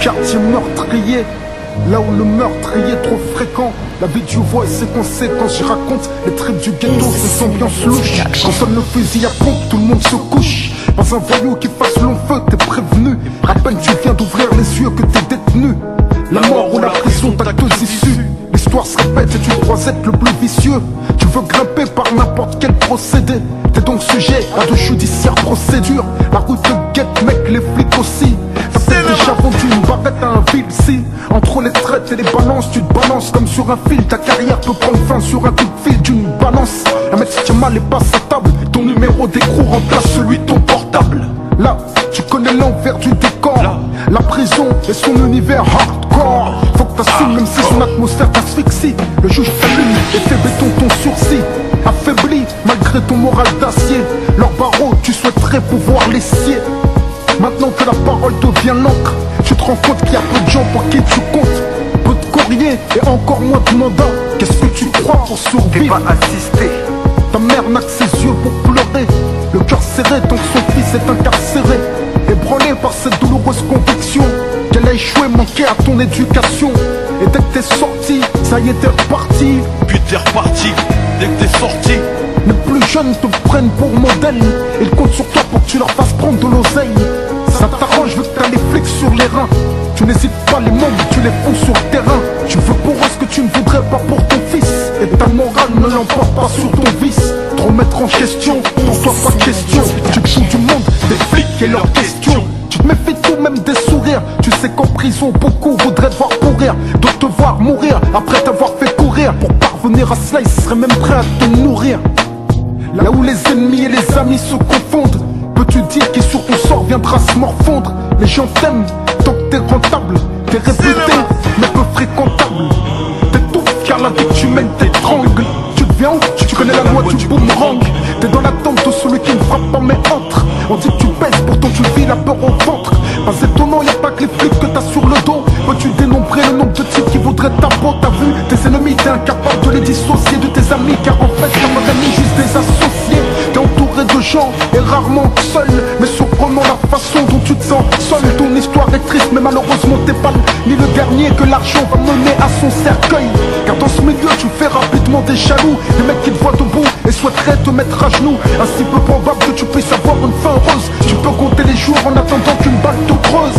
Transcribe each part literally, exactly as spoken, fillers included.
quartier meurtrier, là où le meurtrier est trop fréquent. La vie du voix et ses conséquences, j'y raconte les tripes du ghetto, ces ambiances louches. Quand sonne le fusil à pompe, tout le monde se couche. Pas un voyou qui fasse long feu, t'es prévenu. À peine tu viens d'ouvrir les yeux que t'es détenu. La mort ou la prison, t'as deux issues. L'histoire se répète et tu crois être le plus vicieux. Tu veux grimper par n'importe quel procédé. T'es donc sujet à de judiciaires procédures. La rue te guette, mec, les flics aussi. T'as peut-être déjà vendu une barrette à un ville si. Entre les traites et les balances, tu te balances comme sur un fil. Ta carrière peut prendre fin sur un coup de fil d'une balance. Un mec si tu mal et passe à table. Ton numéro d'écrou remplace celui de ton portable. Là, tu connais l'envers du décor. La prison et son univers hardcore. Faut que t'assumes même si son atmosphère t'asphyxie. Le juge t'allume et fait béton ton sursis. Affaibli malgré ton moral d'acier. Leurs barreaux, tu souhaiterais pouvoir les scier. Maintenant que la parole devient l'encre, tu te rends compte qu'il y a peu de gens pour qui tu comptes. Peu de courrier et encore moins de mandat. Qu'est-ce que tu crois pour survivre? T'es pas assisté. Ta mère n'a que ses yeux pour pleurer. Le cœur serré tant que son fils est incarcéré. Ébranlé par cette douloureuse conviction qu'elle a échoué, manqué à ton éducation. Et dès que t'es sorti, ça y est t'es reparti. Puis t'es reparti, dès que t'es sorti. Les plus jeunes te prennent pour modèle. Ils comptent sur toi pour que tu leur fasses prendre de l'oseille. Ça t'arrange vu que t'as les flics sur les reins. Tu n'hésites pas, les membres, tu les fous sur le terrain. Tu veux pour eux ce que tu ne voudrais pas pour ton fils. Et ta morale ne l'emporte pas sur ton vice. Te remettre en question, pour toi pas de question. Tu te fous du monde, des flics et leurs questions. Tu te méfies tout, même des sourires. Tu sais qu'en prison, beaucoup voudraient te voir pourrir. D'autres te voir mourir, après t'avoir fait courir. Pour parvenir à cela, ils seraient même prêts à te nourrir. Là où les ennemis et les amis se confondent, peux-tu dire qui sur ton sort viendra se morfondre? Les gens t'aiment tant que t'es rentable. T'es réputé, mais peu fréquentable. T'étouffes car la vie que tu mènes t'étrangle. Tu deviens où? Tu connais la loi du boomerang. T'es dans l'attente de celui qui ne frappe pas mais entre. On dit que tu pèses, pourtant tu vis la peur au ventre. Pas étonnant, y'a pas que les flics que t'as sur le dos. Peux-tu dénombrer le nombre de types qui voudraient ta peau? T'as vu tes ennemis, t'es incapable de les dissocier de tes amis. Car en fait, t'as pas d'amis, juste des associés. T'es entouré de gens et rarement seul. Mais surprenant la façon dont tu te sens seul. Ton histoire est triste, mais malheureusement t'es pas ni le dernier que l'argent va mener à son cercueil. Car dans ce milieu, tu fais rapidement des jaloux. Des mecs qui te voient debout et souhaiteraient te mettre à genoux. Ainsi peu probable que tu puisses avoir une fin heureuse. Tu peux compter les jours en attendant qu'une balle te creuse.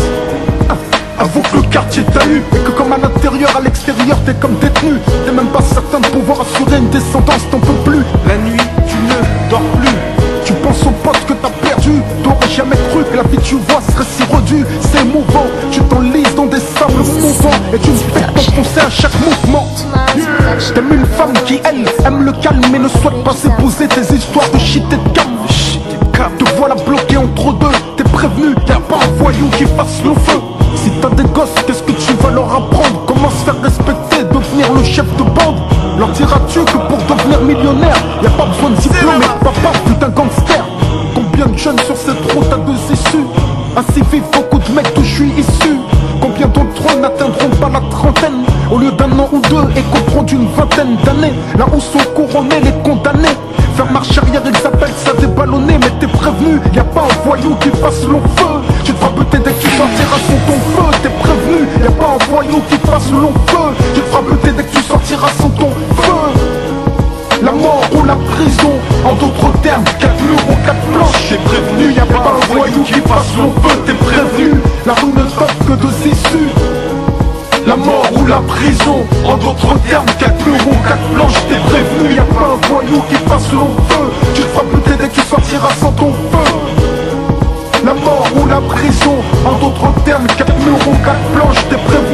Avoue que le quartier t'a eu et que comme à l'intérieur, à l'extérieur t'es comme détenu. T'es même pas certain de pouvoir assurer une descendance, t'en peux plus. La nuit, tu ne dors plus. Tu penses aux potes que t'as perdu. T'aurais jamais cru que la vie tu vois serait si redue. C'est émouvant, tu t'enlises dans des sables mouvants et tu ne fais t'enfoncer à chaque mouvement. T'aimes une femme qui elle aime le calme et ne souhaite pas épouser tes histoires de shit et de calme. Te voilà bloqué entre deux, t'es prévenu, y'a pas un voyou qui fasse le feu. Si t'as des gosses, qu'est-ce que tu vas leur apprendre? Comment se faire respecter, devenir le chef de bande? Leur diras-tu que pour devenir millionnaire, y'a pas besoin de diplôme et papa, putain gangster? Combien de jeunes sur cette route à deux issues? Ainsi vivent beaucoup de mecs d'où je suis issu. Combien d'entre eux n'atteindront pas la trentaine au lieu d'un an ou deux et comprendront d'une vingtaine d'années? Là où sont couronnés les condamnés. Faire marche arrière, ils appellent ça déballonner. Mais t'es prévenu, y'a pas un voyou qui fasse long feu. Tu te feras buter dès que tu sortiras sans ton feu. T'es prévenu, y'a pas un voyou qui fasse long feu. Tu te feras buter dès que tu sortiras sans ton feu. La mort ou la prison, en d'autres termes, quatre murs ou quatre planches. T'es prévenu, Y'a pas un voyou qui fasse long feu. T'es prévenu, la rue ne t'offre que deux issues. La mort ou la prison, en d'autres termes, quatre murs ou quatre planches. T'es prévenu, y'a pas un voyou qui fasse long feu. Tu te feras buter dès que tu sortiras sans ton feu. La mort ou la prison, en d'autres termes, quatre murs ou quatre planches. T'es prévenu.